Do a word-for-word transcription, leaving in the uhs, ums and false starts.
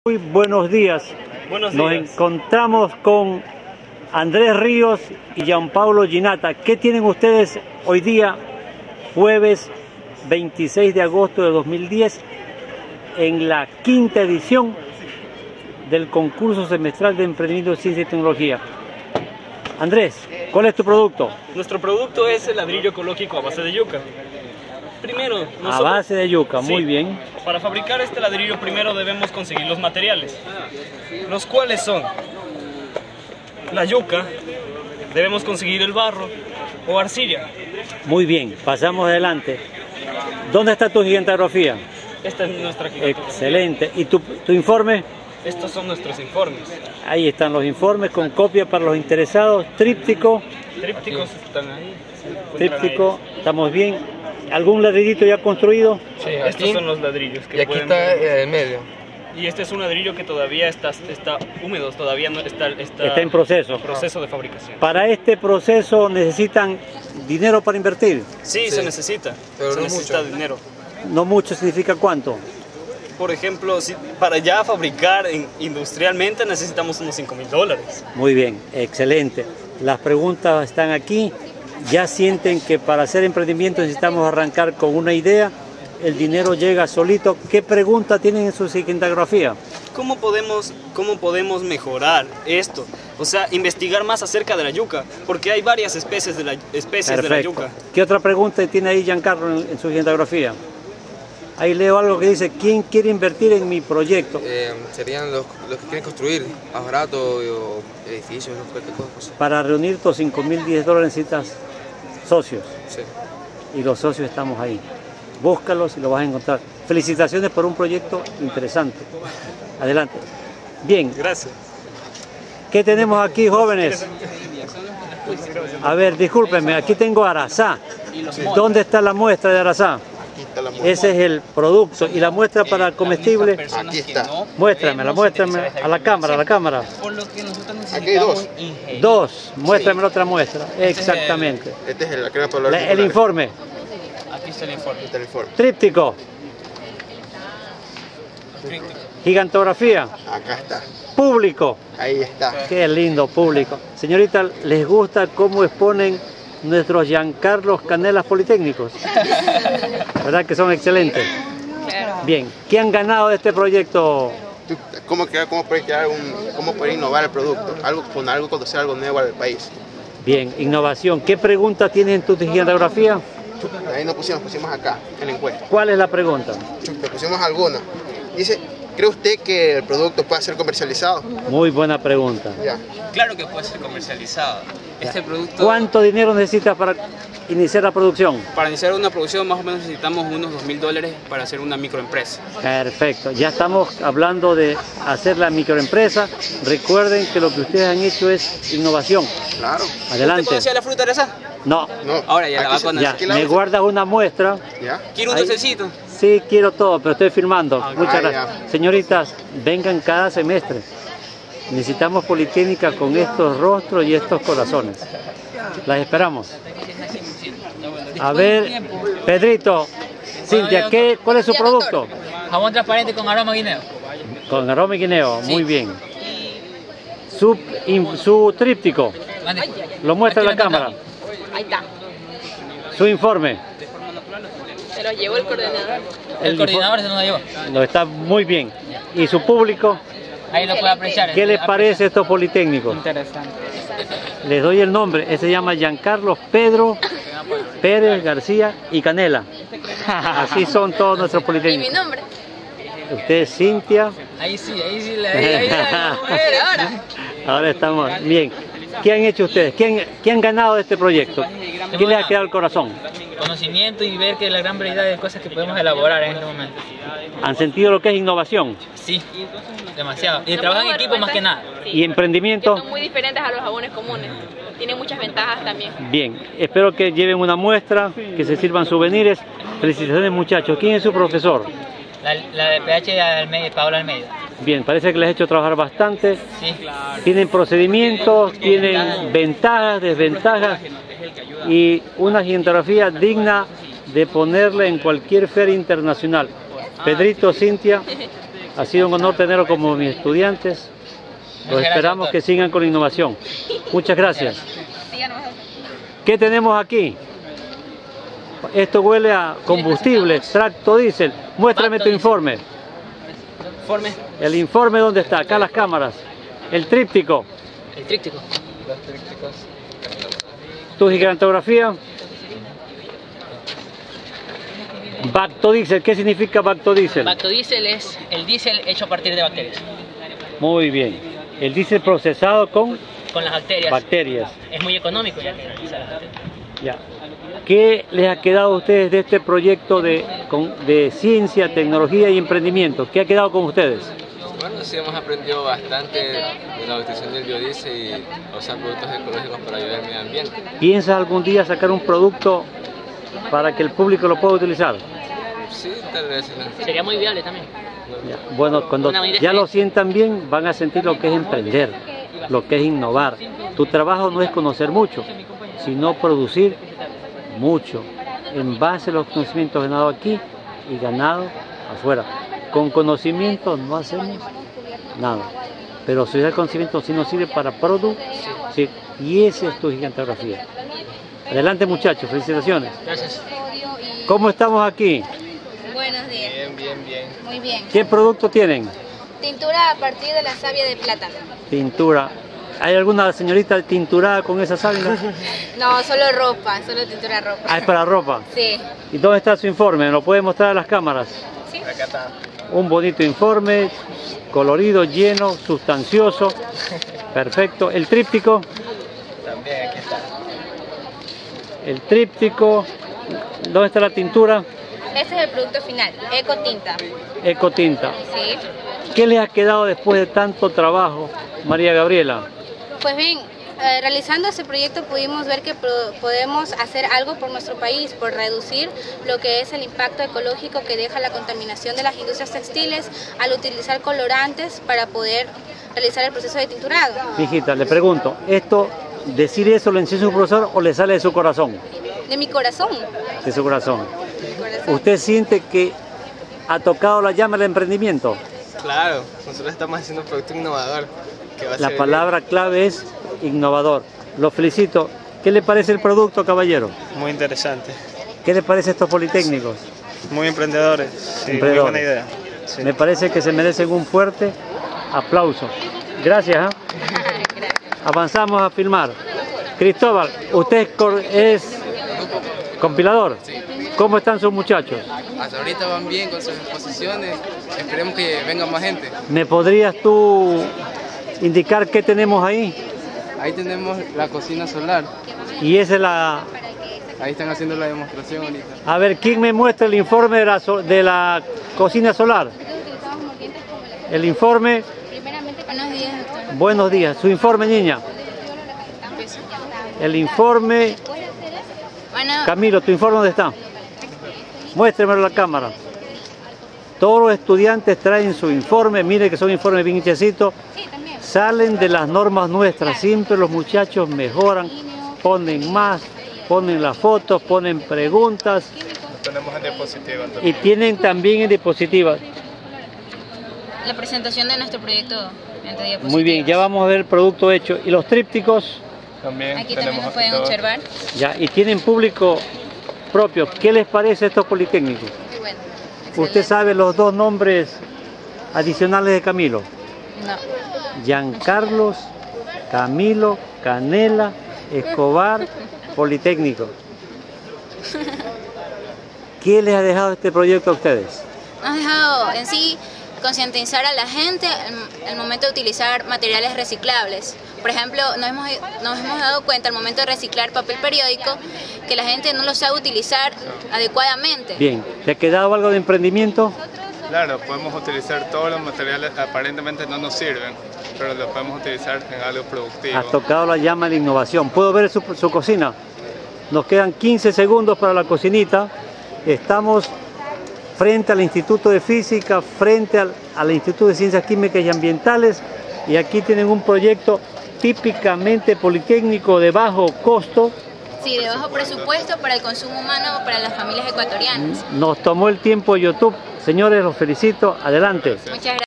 Muy buenos días. Buenos Nos días. encontramos con Andrés Ríos y Gianpaolo Ginata. ¿Qué tienen ustedes hoy día, jueves veintiséis de agosto de dos mil diez, en la quinta edición del concurso semestral de emprendimiento, ciencia y tecnología? Andrés, ¿cuál es tu producto? Nuestro producto es el ladrillo ecológico a base de yuca. Primero, nosotros, A base de yuca, muy sí, bien. Para fabricar este ladrillo primero debemos conseguir los materiales, los cuales son la yuca, debemos conseguir el barro o arcilla. Muy bien, pasamos adelante. ¿Dónde está tu gigantografía? Esta es nuestra gigantografía. Excelente. ¿Y tu, tu informe? Estos son nuestros informes. Ahí están los informes con copia para los interesados. Tríptico. Trípticos están ahí. Tríptico, estamos bien. ¿Algún ladrillito ya construido? Sí, estos son los ladrillos que y aquí pueden está ver. eh, en medio. Y este es un ladrillo que todavía está, está húmedo, todavía no está, está, Está en proceso. proceso de fabricación. Para este proceso necesitan dinero para invertir. Sí, Sí, se necesita, pero se no necesita mucho. dinero. No mucho significa cuánto. Por ejemplo, si, para ya fabricar en- industrialmente necesitamos unos cinco mil dólares. Muy bien, excelente. Las preguntas están aquí. Ya sienten que para hacer emprendimiento necesitamos arrancar con una idea. El dinero llega solito. ¿Qué pregunta tienen en su gigantografía? ¿Cómo podemos, ¿Cómo podemos mejorar esto? O sea, investigar más acerca de la yuca, porque hay varias especies de la, especies de la Perfecto. yuca. ¿Qué otra pregunta tiene ahí Giancarlo en, en su gigantografía? Ahí leo algo que dice: ¿quién quiere invertir en mi proyecto? Eh, serían los, los que quieren construir más barato o edificios, no cualquier cosa. Para reunir tus cinco mil diez dólares necesitas socios. Sí. Y los socios estamos ahí. Búscalos y los vas a encontrar. Felicitaciones por un proyecto interesante. Adelante. Bien, Gracias. ¿qué tenemos aquí, jóvenes? A ver, discúlpenme, aquí tengo Arazá. ¿Dónde está la muestra de Arazá? Aquí está la muestra. Ese es el producto. ¿Y la muestra para comestible? Aquí está. Muéstramela, muéstrame a la cámara, a la cámara. Por lo que nosotros Aquí hay dos. necesitamos ingenio. Dos, muéstrame la otra muestra. Exactamente. Este es el, la crema para los La- el auriculares. informe. Aquí está el informe. Este es el informe. Tríptico. Gigantografía. Acá está. Público. Ahí está. Qué lindo público. Señorita, ¿les gusta cómo exponen nuestros Giancarlos Canelas Politécnicos? ¿Verdad que son excelentes? Bien, ¿qué han ganado de este proyecto? Tú- ¿Cómo, crear, cómo, poder crear un, ¿Cómo poder innovar el producto? Algo, con algo, conocer algo nuevo al país. Bien, innovación. ¿Qué pregunta tiene en tu gigantografía? Ahí nos pusimos, pusimos acá, en la encuesta. ¿Cuál es la pregunta? Le pusimos alguna. Dice, ¿cree usted que el producto pueda ser comercializado? Muy buena pregunta. Ya. Claro que puede ser comercializado. Este producto, ¿Cuánto dinero necesitas para iniciar la producción? para iniciar una producción más o menos necesitamos unos dos mil dólares para hacer una microempresa. Perfecto, ya estamos hablando de hacer la microempresa. Recuerden que lo que ustedes han hecho es innovación. Claro. Adelante. ¿Usted conocía la fruta de esa? No, No. Ahora ya la va a Aquí se- conocer. ya, aquí la me vamos a- guardas una muestra. Ya. ¿Quiere un Ahí. dulcecito? Sí, quiero todo, pero estoy filmando. Muchas Ah, gracias. ya. Señoritas, vengan cada semestre. Necesitamos Politécnica con estos rostros y estos corazones. Las esperamos. A ver, Pedrito, Cintia, ¿qué, ¿cuál es su producto? Jabón transparente con aroma guineo. Con aroma y guineo, muy bien. Su, in- su tríptico, Mande. lo muestra en la Aquí lo cámara. Ahí está, Su informe. se los llevó el coordinador. El El coordinador se nos llevó. Lo está muy bien. ¿Y su público? Ahí lo puede apreciar. ¿Qué les parece estos politécnicos? Interesante. Les doy el nombre. Este se llama Giancarlos Pedro Pérez García y Canela. Así son todos nuestros ¿Y mi politécnicos. nombre? Usted es Cintia. Ahí sí, ahí sí, ahí, ahí, ahí, ahí, Ahora. Ahora estamos bien. ¿Qué han hecho ustedes? ¿Qué han, qué han ganado de este proyecto? ¿Qué les ha quedado el corazón? Conocimiento y ver que la gran variedad de cosas que podemos elaborar en este momento. ¿Han sentido lo que es innovación Sí, demasiado. Y trabajan en equipo más que nada. Sí, y emprendimiento? Son muy diferentes a los jabones comunes. Tienen muchas ventajas también. Bien, espero que lleven una muestra, que se sirvan souvenirs. Felicitaciones, muchachos. ¿Quién es su profesor? La, la de pH de Almeida, Paola Almeida. Bien, parece que les he hecho trabajar bastante. Sí. Tienen procedimientos, tienen ventajas, desventajas y una gigantografía digna de ponerle en cualquier feria internacional. Pedrito, Cintia, Ha sido un honor tenerlo como mis estudiantes. Los esperamos que sigan con la innovación. Muchas gracias. ¿Qué tenemos aquí? Esto huele a combustible, tracto diésel. Muéstrame tu informe. Informe. El informe, ¿dónde está? Acá las cámaras. El tríptico. El tríptico. Los trípticos. Tu gigantografía. Bactodiesel. ¿Qué significa bactodiesel? Bactodiesel es el diésel hecho a partir de bacterias. Muy bien. El diésel procesado con Con las bacterias. bacterias. Es muy económico ya que realiza las bacterias. Ya. ¿Qué les ha quedado a ustedes de este proyecto de, con- de ciencia, tecnología y emprendimiento? ¿Qué ha quedado con ustedes? Bueno, sí hemos aprendido bastante de la utilización del biodiesel y usar productos ecológicos para ayudar al medio ambiente. ¿Piensas algún día sacar un producto para que el público lo pueda utilizar? Sí, tal vez. ¿no? Sería muy viable también. Ya. Bueno, cuando Una idea. ya lo sientan bien, van a sentir lo que es emprender, lo que es innovar. Tu trabajo no es conocer mucho, sino producir mucho, en base a los conocimientos ganados aquí y ganados afuera. Con conocimiento no hacemos nada, pero si el conocimiento sí nos sirve para producir, y esa es tu gigantografía. Adelante muchachos, felicitaciones. Gracias. ¿Cómo estamos aquí? Buenos días. Bien, bien, bien. Muy bien. ¿Qué producto tienen? Tintura a partir de la savia de plátano. Tintura. ¿Hay alguna señorita tinturada con esa sábila? No, solo ropa, solo tintura ropa. Ah, es para ropa. Sí. ¿Y dónde está su informe? ¿Me lo puede mostrar a las cámaras? Sí. Acá está. Un bonito informe, colorido, lleno, sustancioso. Perfecto. ¿El tríptico? También aquí está. El tríptico. ¿Dónde está la tintura? Este es el producto final, Eco Tinta. Ecotinta. Sí. ¿Qué les ha quedado después de tanto trabajo, María Gabriela? Pues bien, eh, realizando este proyecto pudimos ver que pro- podemos hacer algo por nuestro país, por reducir lo que es el impacto ecológico que deja la contaminación de las industrias textiles al utilizar colorantes para poder realizar el proceso de tinturado. Hijita, le pregunto, ¿esto, decir eso lo enseña su profesor o le sale de su corazón? De mi corazón. De su corazón. De mi corazón. ¿Usted siente que ha tocado la llama del emprendimiento? Claro, nosotros estamos haciendo un producto innovador. Que va a La servir. palabra clave es innovador. Lo felicito. ¿Qué le parece el producto, caballero? Muy interesante, ¿Qué le parece a estos politécnicos? muy emprendedores, sí, Emprendedores. muy buena idea. Sí. Me parece que se merecen un fuerte aplauso. Gracias. ¿ah? Avanzamos a filmar. Cristóbal, usted es cor- es compilador. ¿Cómo están sus muchachos? Hasta ahorita van bien con sus exposiciones. Esperemos que venga más gente. ¿Me podrías tú indicar qué tenemos ahí? Ahí tenemos la cocina solar. Y esa es la... Ahí están haciendo la demostración ahorita. A ver, ¿quién me muestra el informe de la, so- de la cocina solar? El informe... Primeramente, buenos días, doctor. Buenos días. Su informe, niña. El informe... Bueno, Camilo, ¿tu informe dónde está? Muéstremelo a la cámara. Todos los estudiantes traen su informe, mire que son informes bien hechecitos. Salen de las normas nuestras, siempre los muchachos mejoran, ponen más, ponen las fotos, ponen preguntas. Tenemos en diapositiva. Y tienen también en diapositiva. la presentación de nuestro proyecto entre diapositivas. Muy bien, ya vamos a ver el producto hecho. ¿Y los trípticos? También Aquí tenemos también lo pueden todo. observar. Ya, y tienen público propio. ¿Qué les parece a estos politécnicos? Muy bueno. ¿Usted Excelente. sabe los dos nombres adicionales de Camilo? No. Giancarlos, Camilo, Canela, Escobar, Politécnico. ¿Qué les ha dejado este proyecto a ustedes? Nos ha dejado en sí concientizar a la gente al, al momento de utilizar materiales reciclables. Por ejemplo, nos hemos, nos hemos dado cuenta al momento de reciclar papel periódico que la gente no lo sabe utilizar adecuadamente. Bien, ¿te ha quedado algo de emprendimiento? Claro, podemos utilizar todos los materiales que aparentemente no nos sirven, pero los podemos utilizar en algo productivo. Has tocado la llama de la innovación. ¿Puedo ver su, su cocina? Nos quedan quince segundos para la cocinita. Estamos frente al Instituto de Física, frente al, al Instituto de Ciencias Químicas y Ambientales, y aquí tienen un proyecto típicamente politécnico de bajo costo. Sí, de bajo presupuesto para el consumo humano para las familias ecuatorianas. Nos tomó el tiempo YouTube. Señores, los felicito. Adelante. Muchas gracias.